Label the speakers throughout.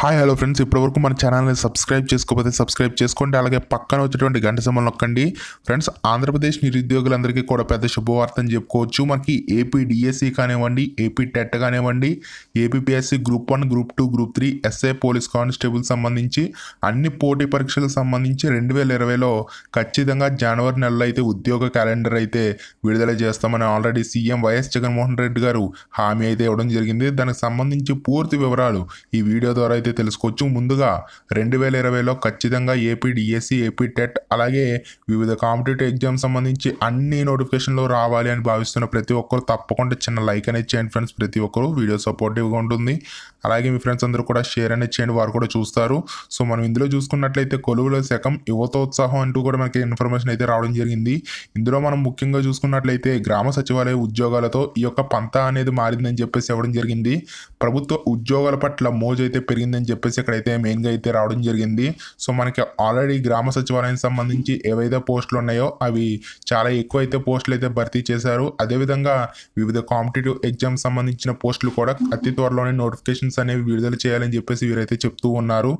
Speaker 1: Hi hello friends, ఇప్పటివరకు మన ఛానల్ని సబ్స్క్రైబ్ చేసుకోకపోతే సబ్స్క్రైబ్ చేసుకోండి. అలాగే పక్కన వచ్చేటువంటి గంట సింబల్ నొక్కండి. ఫ్రెండ్స్, ఆంధ్రప్రదేశ్ నిరుద్యోగులందరికీ కూడా పెద్ద శుభవార్త అని చెప్పుకోవచ్చు. మనకి ఏపీ డిఎస్సి కానివ్వండి, ఏపీ టెట్ కానివ్వండి, APPSC group 1, group 2, group 3, SI police constable సంబంధించి అన్ని పోటీ పరీక్షలకు సంబంధించి 2020లో ఖచ్చితంగా జనవరి నెలలో అయితే ఉద్యోగ క్యాలెండర్ అయితే విడుదల చేస్తామని already CM YS Jaganmohan Reddy గారు హామీ అయితే ఇవ్వడం జరిగింది. దానికి సంబంధించి పూర్తి వివరాలు ఈ వీడియో ద్వారా అయితే తెలుసుకోవచ్చు. ముందుగా 2020లో ఖచ్చితంగా ఏపీ డిఎస్సి, ఏపీ టెట్ అలాగే వివిధ కాంపిటేటివ్ ఎగ్జామ్ సంబంధించి అన్ని నోటిఫికేషన్లు రావాలి అని భావిస్తున్న ప్రతి ఒక్కరు తప్పకుండా చిన్న లైక్ అనేది చేయండి ఫ్రెండ్స్. ప్రతి ఒక్కరు వీడియో సపోర్టివ్గా ఉంటుంది. అలాగే మీ ఫ్రెండ్స్ అందరూ కూడా షేర్ అనేది చేయండి, వారు కూడా చూస్తారు. సో మనం ఇందులో చూసుకున్నట్లయితే కొలువుల శకం యువతోత్సాహం అంటూ కూడా మనకి ఇన్ఫర్మేషన్ అయితే రావడం జరిగింది. ఇందులో మనం ముఖ్యంగా చూసుకున్నట్లయితే గ్రామ సచివాలయ ఉద్యోగాలతో ఈ యొక్క పంతా అనేది మారిందని చెప్పేసి ఇవ్వడం జరిగింది. ప్రభుత్వ ఉద్యోగాల పట్ల మోజు అయితే పెరిగిందని చెప్పేసి ఇక్కడైతే మెయిన్గా అయితే రావడం జరిగింది. సో మనకి ఆల్రెడీ గ్రామ సచివాలయం సంబంధించి ఏవైతే పోస్టులు ఉన్నాయో అవి చాలా ఎక్కువ అయితే పోస్టులు అయితే భర్తీ చేశారు. అదేవిధంగా వివిధ కాంపిటేటివ్ ఎగ్జామ్ సంబంధించిన పోస్టులు కూడా అతి త్వరలోనే నోటిఫికేషన్స్ అనేవి విడుదల చేయాలని చెప్పేసి వీరైతే చెప్తూ ఉన్నారు.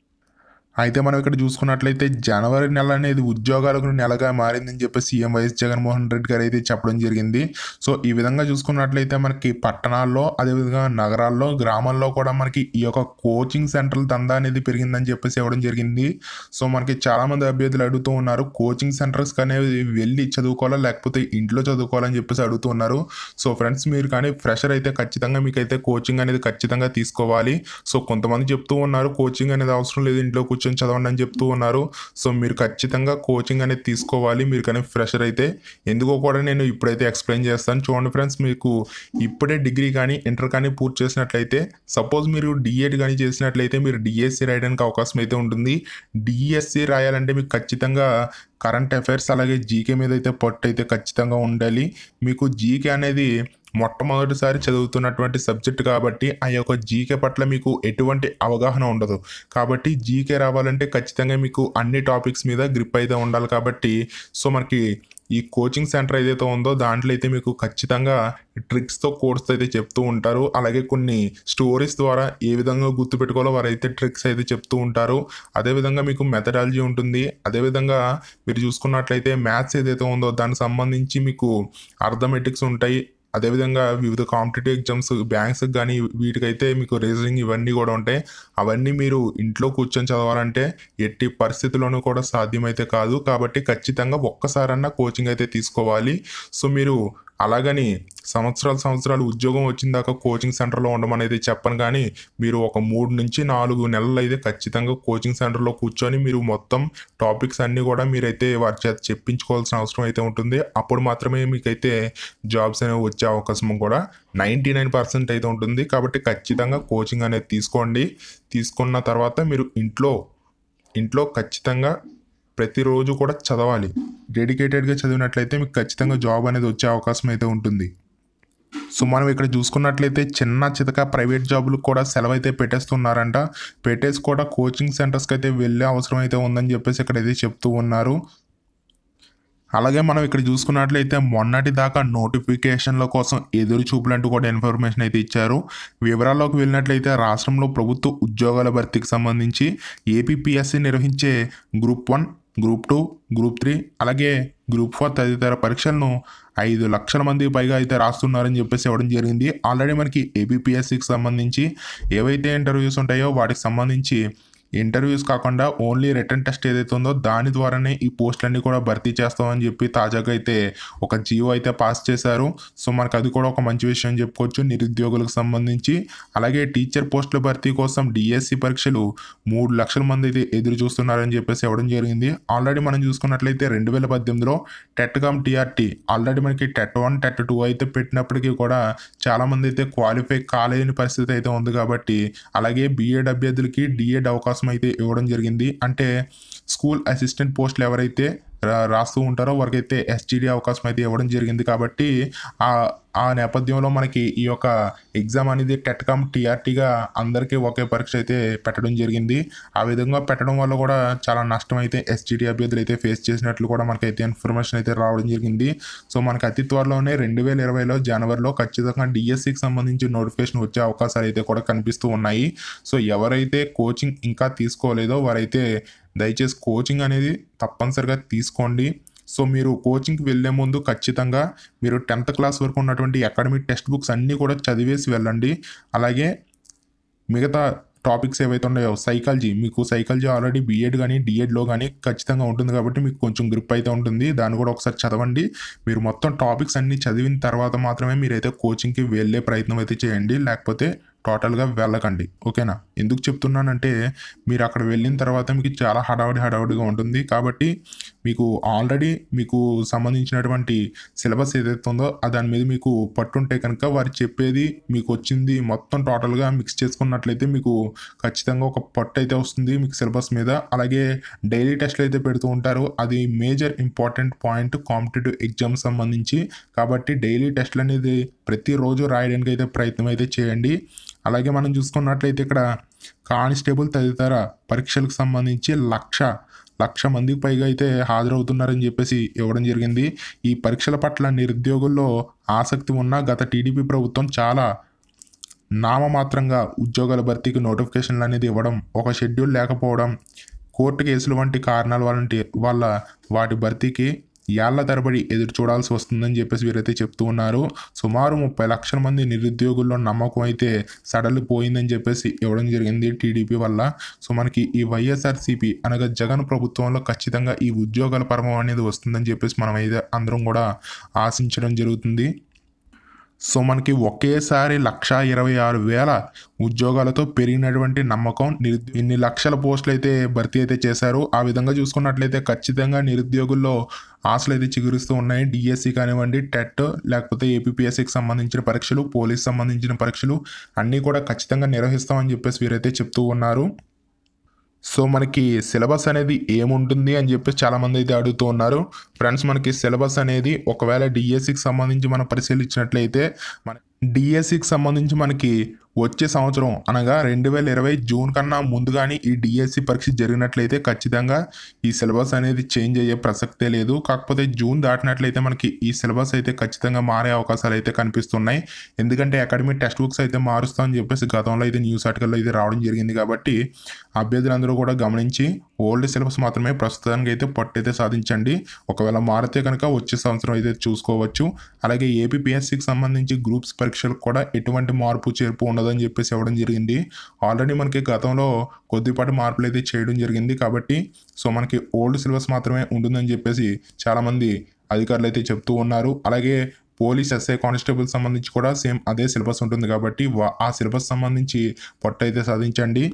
Speaker 1: అయితే మనం ఇక్కడ చూసుకున్నట్లయితే జనవరి నెల అనేది ఉద్యోగాలకు నెలగా మారిందని చెప్పేసి సీఎం వైఎస్ జగన్మోహన్ రెడ్డి గారు అయితే చెప్పడం జరిగింది. సో ఈ విధంగా చూసుకున్నట్లయితే మనకి పట్టణాల్లో, అదేవిధంగా నగరాల్లో, గ్రామాల్లో కూడా మనకి ఈ యొక్క కోచింగ్ సెంటర్ల దందా అనేది పెరిగిందని చెప్పేసి ఇవ్వడం జరిగింది. సో మనకి చాలామంది అభ్యర్థులు అడుగుతూ ఉన్నారు, కోచింగ్ సెంటర్స్కి అనేవి వెళ్ళి చదువుకోవాలా లేకపోతే ఇంట్లో చదువుకోవాలని చెప్పేసి అడుగుతూ ఉన్నారు. సో ఫ్రెండ్స్, మీరు కానీ ఫ్రెషర్ అయితే ఖచ్చితంగా మీకైతే కోచింగ్ అనేది ఖచ్చితంగా తీసుకోవాలి. సో కొంతమంది చెప్తూ ఉన్నారు కోచింగ్ అనేది అవసరం లేదు, ఇంట్లో కూర్చొని చదవండి అని చెప్తూ ఉన్నారు. సో మీరు ఖచ్చితంగా కోచింగ్ అనేది తీసుకోవాలి మీరు కానీ ఫ్రెషర్ అయితే. ఎందుకో కూడా నేను ఇప్పుడైతే ఎక్స్ప్లెయిన్ చేస్తాను. చూడండి ఫ్రెండ్స్, మీకు ఇప్పుడే డిగ్రీ కానీ ఇంటర్ కానీ పూర్తి చేసినట్లయితే, సపోజ్ మీరు డిఎడ్ కానీ చేసినట్లయితే మీరు డిఎస్సి రాయడానికి అవకాశం అయితే ఉంటుంది. డిఎస్సి రాయాలంటే మీకు ఖచ్చితంగా కరెంట్ అఫైర్స్ అలాగే జీకే మీద అయితే పట్టు అయితే ఖచ్చితంగా ఉండాలి. మీకు జీకే అనేది మొట్టమొదటిసారి చదువుతున్నటువంటి సబ్జెక్ట్ కాబట్టి ఆ యొక్క జీకే పట్ల మీకు ఎటువంటి అవగాహన ఉండదు. కాబట్టి జీకే రావాలంటే ఖచ్చితంగా మీకు అన్ని టాపిక్స్ మీద గ్రిప్ అయితే ఉండాలి. కాబట్టి సో మనకి ఈ కోచింగ్ సెంటర్ ఏదైతే ఉందో దాంట్లో అయితే మీకు ఖచ్చితంగా ట్రిక్స్తో కోర్స్ అయితే చెప్తూ ఉంటారు. అలాగే కొన్ని స్టోరీస్ ద్వారా ఏ విధంగా గుర్తుపెట్టుకోవాలో వారైతే ట్రిక్స్ అయితే చెప్తూ ఉంటారు. అదేవిధంగా మీకు మెథడాలజీ ఉంటుంది. అదేవిధంగా మీరు చూసుకున్నట్లయితే మ్యాథ్స్ ఏదైతే ఉందో దానికి సంబంధించి మీకు అర్థమెటిక్స్ ఉంటాయి. అదేవిధంగా వివిధ కాంపిటేటివ్ ఎగ్జామ్స్, బ్యాంక్స్కి కానీ వీటికైతే మీకు రీజనింగ్ ఇవన్నీ కూడా ఉంటాయి. అవన్నీ మీరు ఇంట్లో కూర్చొని చదవాలంటే ఎట్టి పరిస్థితుల్లోనూ కూడా సాధ్యమైతే కాదు. కాబట్టి ఖచ్చితంగా ఒక్కసారన్నా కోచింగ్ అయితే తీసుకోవాలి. సో మీరు అలాగని సంవత్సరాలు ఉద్యోగం వచ్చిన దాకా కోచింగ్ సెంటర్లో ఉండమనేది చెప్పను, కానీ మీరు ఒక 3 నుంచి 4 నెలలు అయితే ఖచ్చితంగా కోచింగ్ సెంటర్లో కూర్చొని మీరు మొత్తం టాపిక్స్ అన్నీ కూడా మీరైతే వారి చేత చెప్పించుకోవాల్సిన అవసరం అయితే ఉంటుంది. అప్పుడు మాత్రమే మీకైతే జాబ్స్ అనేవి వచ్చే అవకాశం కూడా 99% అయితే ఉంటుంది. కాబట్టి ఖచ్చితంగా కోచింగ్ అనేది తీసుకోండి. తీసుకున్న తర్వాత మీరు ఇంట్లో ఖచ్చితంగా ప్రతిరోజు కూడా చదవాలి. డెడికేటెడ్గా చదివినట్లయితే మీకు ఖచ్చితంగా జాబ్ అనేది వచ్చే అవకాశం అయితే ఉంటుంది. సో మనం ఇక్కడ చూసుకున్నట్లయితే చిన్న చితక ప్రైవేట్ జాబులకు కూడా సెలవు అయితే పెట్టేస్తున్నారంట. పెట్టేసి కూడా కోచింగ్ సెంటర్స్కి అయితే వెళ్ళే అవసరం అయితే ఉందని చెప్పేసి ఇక్కడైతే చెప్తూ ఉన్నారు. అలాగే మనం ఇక్కడ చూసుకున్నట్లయితే మొన్నటి దాకా నోటిఫికేషన్ల కోసం ఎదురు చూపులంటూ కూడా ఇన్ఫర్మేషన్ అయితే ఇచ్చారు. వివరాల్లోకి వెళ్ళినట్లయితే రాష్ట్రంలో ప్రభుత్వ ఉద్యోగాల భర్తీకి సంబంధించి ఏపీపీఎస్సి నిర్వహించే గ్రూప్ 1, గ్రూప్ 2, గ్రూప్ 3 అలాగే గ్రూప్ 4 తదితర పరీక్షలను 5 లక్షల మందికి పైగా అయితే రాస్తున్నారని చెప్పేసి ఇవ్వడం జరిగింది. ఆల్రెడీ మనకి ఏపీపీఎస్సికి సంబంధించి ఏవైతే ఇంటర్వ్యూస్ ఉంటాయో వాటికి సంబంధించి ఇంటర్వ్యూస్ కాకుండా ఓన్లీ రిటర్న్ టెస్ట్ ఏదైతే ఉందో దాని ద్వారానే ఈ పోస్టులన్నీ కూడా భర్తీ చేస్తామని చెప్పి తాజాగా అయితే ఒక జియో అయితే పాస్ చేశారు. సో మనకు అది కూడా ఒక మంచి విషయం చెప్పుకోవచ్చు నిరుద్యోగులకు సంబంధించి. అలాగే టీచర్ పోస్టుల భర్తీ కోసం డిఎస్సి పరీక్షలు 3 లక్షల మంది అయితే ఎదురు చూస్తున్నారని చెప్పేసి ఇవ్వడం జరిగింది. ఆల్రెడీ మనం చూసుకున్నట్లయితే 2018లో టెట్ కామ్ టీఆర్టీ ఆల్రెడీ మనకి టెట్ 1, టెట్ 2 అయితే పెట్టినప్పటికీ కూడా చాలామంది అయితే క్వాలిఫై కాలేని పరిస్థితి అయితే ఉంది. కాబట్టి అలాగే బీఎడ్ అభ్యర్థులకి డిఎడ్ అవకాశం అయితే ఇవ్వడం జరిగింది. అంటే స్కూల్ అసిస్టెంట్ పోస్టులు ఎవరైతే రాస్తూ ఉంటారో వారికైతే ఎస్జిడి అవకాశం అయితే ఇవ్వడం జరిగింది. కాబట్టి ఆ నేపథ్యంలో మనకి ఈ యొక్క ఎగ్జామ్ అనేది టెట్కామ్ టీఆర్టీగా అందరికీ ఒకే పరీక్ష అయితే పెట్టడం జరిగింది. ఆ విధంగా పెట్టడం వల్ల కూడా చాలా నష్టం అయితే ఎస్జిటి అభ్యర్థులు అయితే ఫేస్ చేసినట్లు కూడా మనకైతే ఇన్ఫర్మేషన్ అయితే రావడం జరిగింది. సో మనకి అతి త్వరలోనే 2020లో జనవరిలో ఖచ్చితంగా డిఎస్సికి సంబంధించి నోటిఫికేషన్ వచ్చే అవకాశాలు అయితే కూడా కనిపిస్తూ ఉన్నాయి. సో ఎవరైతే కోచింగ్ ఇంకా తీసుకోలేదో వారైతే దయచేసి కోచింగ్ అనేది తప్పనిసరిగా తీసుకోండి. సో మీరు కోచింగ్కి వెళ్ళే ముందు ఖచ్చితంగా మీరు 10th క్లాస్ వరకు ఉన్నటువంటి అకాడమిక్ టెక్స్ట్ బుక్స్ అన్నీ కూడా చదివేసి వెళ్ళండి. అలాగే మిగతా టాపిక్స్ ఏవైతే ఉన్నాయో మీకు సైకాలజీ ఆల్రెడీ బీఎడ్ కానీ డిఎడ్లో కానీ ఖచ్చితంగా ఉంటుంది కాబట్టి మీకు కొంచెం గ్రిప్ అయితే ఉంటుంది. దాన్ని కూడా ఒకసారి చదవండి. మీరు మొత్తం టాపిక్స్ అన్నీ చదివిన తర్వాత మాత్రమే మీరైతే కోచింగ్కి వెళ్ళే ప్రయత్నం అయితే చేయండి. లేకపోతే టోటల్గా వెళ్ళకండి. ఓకేనా? ఎందుకు చెప్తున్నానంటే మీరు అక్కడ వెళ్ళిన తర్వాత మీకు చాలా హడావుడిగా ఉంటుంది. కాబట్టి ఆల్రెడీ మీకు సంబంధించినటువంటి సిలబస్ ఏదైతే ఉందో దాని మీద మీకు పట్టుంటే కనుక వారు చెప్పేది మీకు వచ్చింది మొత్తం టోటల్గా మిక్స్ చేసుకున్నట్లయితే మీకు ఖచ్చితంగా ఒక పట్టు అయితే వస్తుంది మీకు సిలబస్ మీద. అలాగే డైలీ టెస్ట్లు అయితే పెడుతూ ఉంటారు. అది major important point competitive exam సంబంధించి. కాబట్టి డైలీ టెస్ట్లు అనేది ప్రతిరోజు రాయడానికి అయితే ప్రయత్నం అయితే చేయండి. అలాగే మనం చూసుకున్నట్లయితే ఇక్కడ కానిస్టేబుల్ తదితర పరీక్షలకు సంబంధించి లక్ష మందికి పైగా అయితే హాజరవుతున్నారని చెప్పేసి ఇవ్వడం జరిగింది. ఈ పరీక్షల పట్ల నిరుద్యోగుల్లో ఆసక్తి ఉన్న గత టీడీపీ ప్రభుత్వం చాలా నామమాత్రంగా ఉద్యోగాల భర్తీకి నోటిఫికేషన్లు అనేది ఇవ్వడం, ఒక షెడ్యూల్ లేకపోవడం, కోర్టు కేసులు వంటి కారణాల వల్ల వాటి భర్తీకి ఏళ్ల తరబడి ఎదురు చూడాల్సి వస్తుందని చెప్పేసి వీరైతే చెప్తూ ఉన్నారు. సుమారు 30 లక్షల మంది నిరుద్యోగుల్లో నమ్మకం అయితే సడలిపోయిందని చెప్పేసి ఇవ్వడం జరిగింది టీడీపీ వల్ల. సో మనకి ఈ వైఎస్ఆర్సీపీ అనగా జగన్ ప్రభుత్వంలో ఖచ్చితంగా ఈ ఉద్యోగాల పర్వం అనేది వస్తుందని చెప్పేసి మనం అయితే అందరం కూడా ఆశించడం జరుగుతుంది. సో మనకి ఒకేసారి 126,000 ఉద్యోగాలతో పెరిగినటువంటి నమ్మకం. ఇన్ని లక్షల పోస్టులు అయితే భర్తీ అయితే చేశారు. ఆ విధంగా చూసుకున్నట్లయితే ఖచ్చితంగా నిరుద్యోగుల్లో ఆశలు అయితే చిగురిస్తూ ఉన్నాయి. డిఎస్సి కానివ్వండి, టెట్ లేకపోతే ఏపీపీఎస్సికి సంబంధించిన పరీక్షలు, పోలీస్ సంబంధించిన పరీక్షలు అన్నీ కూడా ఖచ్చితంగా నిర్వహిస్తామని చెప్పేసి వీరైతే చెప్తూ ఉన్నారు. సో మనకి సిలబస్ అనేది ఏముంటుంది అని చెప్పేసి చాలామంది అయితే అడుగుతూ ఉన్నారు. ఫ్రెండ్స్ మనకి సిలబస్ అనేది ఒకవేళ డిఎస్సికి సంబంధించి మనం పరిశీలించినట్లయితే డిఎస్సికి సంబంధించి మనకి వచ్చే సంవత్సరం అనగా 2020 జూన్ కన్నా ముందుగానే ఈ డిఎస్సి పరీక్ష జరిగినట్లయితే ఖచ్చితంగా ఈ సిలబస్ అనేది చేంజ్ అయ్యే ప్రసక్తే లేదు. కాకపోతే జూన్ దాటినట్లయితే మనకి ఈ సిలబస్ అయితే ఖచ్చితంగా మారే అవకాశాలు అయితే కనిపిస్తున్నాయి. ఎందుకంటే అకాడమిక్ టెక్స్ట్ బుక్స్ అయితే మారుస్తామని చెప్పేసి గతంలో అయితే న్యూస్ ఆర్టికల్లో అయితే రావడం జరిగింది. కాబట్టి అభ్యర్థులందరూ కూడా గమనించి ఓల్డ్ సిలబస్ మాత్రమే ప్రస్తుతానికి అయితే పట్టు అయితే సాధించండి. ఒకవేళ మారితే కనుక వచ్చే సంవత్సరం అయితే చూసుకోవచ్చు. అలాగే ఏపీపీఎస్సికి సంబంధించి గ్రూప్స్ పరీక్షలకు కూడా ఎటువంటి మార్పు చేర్పు ఉండదని చెప్పేసి ఇవ్వడం జరిగింది. ఆల్రెడీ మనకి గతంలో కొద్దిపాటి మార్పులు అయితే చేయడం జరిగింది. కాబట్టి సో మనకి ఓల్డ్ సిలబస్ మాత్రమే ఉంటుందని చెప్పేసి చాలామంది అధికారులు అయితే చెప్తూ ఉన్నారు. అలాగే పోలీస్, ఎస్ఐ, కానిస్టేబుల్ సంబంధించి కూడా సేమ్ అదే సిలబస్ ఉంటుంది. కాబట్టి ఆ సిలబస్ సంబంధించి పట్టు అయితే సాధించండి.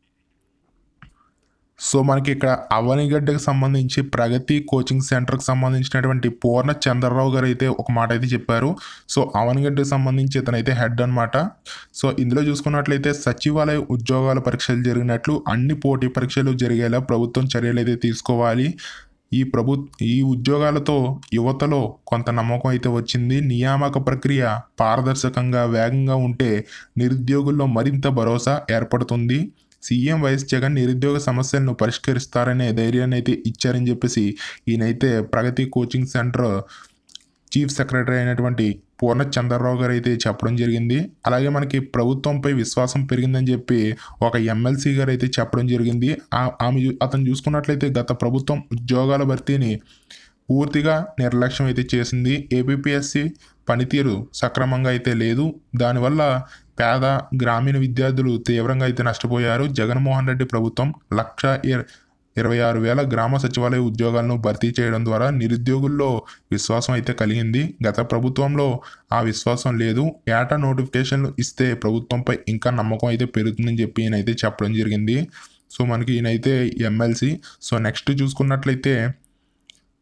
Speaker 1: సో మనకి ఇక్కడ అవనిగడ్డకు సంబంధించి ప్రగతి కోచింగ్ సెంటర్కి సంబంధించినటువంటి పూర్ణ చంద్రరావు గారు అయితే ఒక మాట అయితే చెప్పారు. సో అవనిగడ్డకు సంబంధించి ఇతనైతే హెడ్ అనమాట. సో ఇందులో చూసుకున్నట్లయితే సచివాలయ ఉద్యోగాల పరీక్షలు జరిగినట్లు అన్ని పోటీ పరీక్షలు జరిగేలా ప్రభుత్వం చర్యలు అయితే తీసుకోవాలి. ఈ ఉద్యోగాలతో యువతలో కొంత నమ్మకం అయితే వచ్చింది. నియామక ప్రక్రియ పారదర్శకంగా వేగంగా ఉంటే నిరుద్యోగుల్లో మరింత భరోసా ఏర్పడుతుంది. సీఎం వైఎస్ జగన్ నిరుద్యోగ సమస్యలను పరిష్కరిస్తారనే ధైర్యాన్ని అయితే ఇచ్చారని చెప్పేసి ఈయనైతే Pragati coaching centre chief secretary అయినటువంటి పూర్ణ చంద్రరావు గారు అయితే చెప్పడం జరిగింది. అలాగే మనకి ప్రభుత్వంపై విశ్వాసం పెరిగిందని చెప్పి ఒక ఎమ్మెల్సీ గారు అయితే చెప్పడం జరిగింది. అతను చూసుకున్నట్లయితే గత ప్రభుత్వం ఉద్యోగాల భర్తీని పూర్తిగా నిర్లక్ష్యం అయితే చేసింది. ఏపీపీఎస్సి పనితీరు సక్రమంగా అయితే లేదు. దానివల్ల పేద గ్రామీణ విద్యార్థులు తీవ్రంగా అయితే నష్టపోయారు. జగన్మోహన్ రెడ్డి ప్రభుత్వం 126,000 గ్రామ సచివాలయ ఉద్యోగాలను భర్తీ చేయడం ద్వారా నిరుద్యోగుల్లో విశ్వాసం అయితే కలిగింది. గత ప్రభుత్వంలో ఆ విశ్వాసం లేదు. ఏటా నోటిఫికేషన్లు ఇస్తే ప్రభుత్వంపై ఇంకా నమ్మకం అయితే పెరుగుతుందని చెప్పి ఈయనైతే చెప్పడం జరిగింది. సో మనకి ఈయనైతే ఎమ్మెల్సీ. సో నెక్స్ట్ చూసుకున్నట్లయితే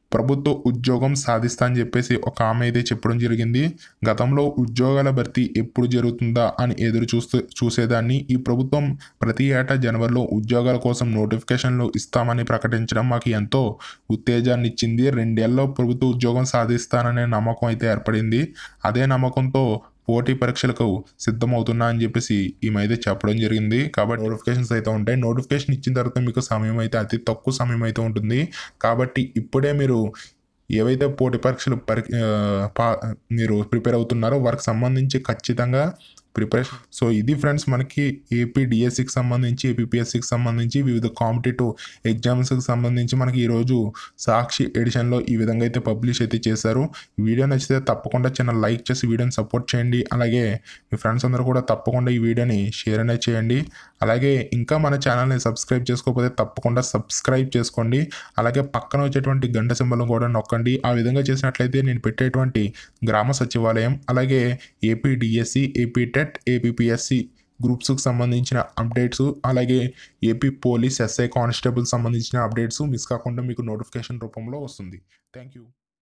Speaker 1: ప్రభుత్వ ఉద్యోగం సాధిస్తా అని చెప్పేసి ఒక ఆమె అయితే చెప్పడం జరిగింది. గతంలో ఉద్యోగాల భర్తీ ఎప్పుడు జరుగుతుందా అని ఎదురు చూసేదాన్ని. ఈ ప్రభుత్వం ప్రతి ఏటా జనవరిలో ఉద్యోగాల కోసం నోటిఫికేషన్లు ఇస్తామని ప్రకటించడం మాకు ఎంతో ఉత్తేజాన్ని ఇచ్చింది. 2 ఏళ్లలో ప్రభుత్వ ఉద్యోగం సాధిస్తాననే నమ్మకం అయితే ఏర్పడింది. అదే నమ్మకంతో పోటీ పరీక్షలకు సిద్ధమవుతున్నా అని చెప్పేసి ఈమె అయితే చెప్పడం జరిగింది. కాబట్టి నోటిఫికేషన్స్ అయితే ఉంటాయి. నోటిఫికేషన్ ఇచ్చిన తర్వాత మీకు సమయం అయితే అతి తక్కువ సమయం అయితే ఉంటుంది. కాబట్టి ఇప్పుడే మీరు ఏవైతే పోటీ పరీక్షలు మీరు ప్రిపేర్ అవుతున్నారో వారికి సంబంధించి ఖచ్చితంగా ప్రిపరేషన్. సో ఇది ఫ్రెండ్స్ మనకి ఏపీ డిఎస్సికి సంబంధించి, ఏపీపీఎస్సికి సంబంధించి, వివిధ కాంపిటేటివ్ ఎగ్జామ్స్కి సంబంధించి మనకి ఈరోజు సాక్షి ఎడిషన్లో ఈ విధంగా అయితే పబ్లిష్ అయితే చేశారు. వీడియో నచ్చితే తప్పకుండా చిన్న లైక్ చేసి వీడియోని సపోర్ట్ చేయండి. అలాగే మీ ఫ్రెండ్స్ అందరూ కూడా తప్పకుండా ఈ వీడియోని షేర్ అనేది చేయండి. అలాగే ఇంకా మన ఛానల్ని సబ్స్క్రైబ్ చేసుకోకపోతే తప్పకుండా సబ్స్క్రైబ్ చేసుకోండి. అలాగే పక్కన వచ్చేటువంటి గంట సింబల్ కూడా నొక్కండి. ఆ విధంగా చేసినట్లయితే నేను పెట్టేటువంటి గ్రామ సచివాలయం, అలాగే AP DSC, AP TET, APPSC గ్రూప్స్కి సంబంధించిన అప్డేట్స్, అలాగే ఏపీ పోలీస్, ఎస్ఐ కానిస్టేబుల్ సంబంధించిన అప్డేట్స్ మిస్ కాకుండా మీకు నోటిఫికేషన్ రూపంలో వస్తుంది. Thank you.